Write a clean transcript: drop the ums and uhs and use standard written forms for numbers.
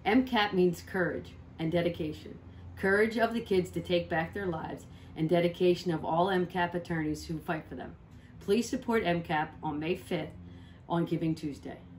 MCAP means courage and dedication. Courage of the kids to take back their lives and dedication of all MCAP attorneys who fight for them. Please support MCAP on May 5th on Giving Tuesday.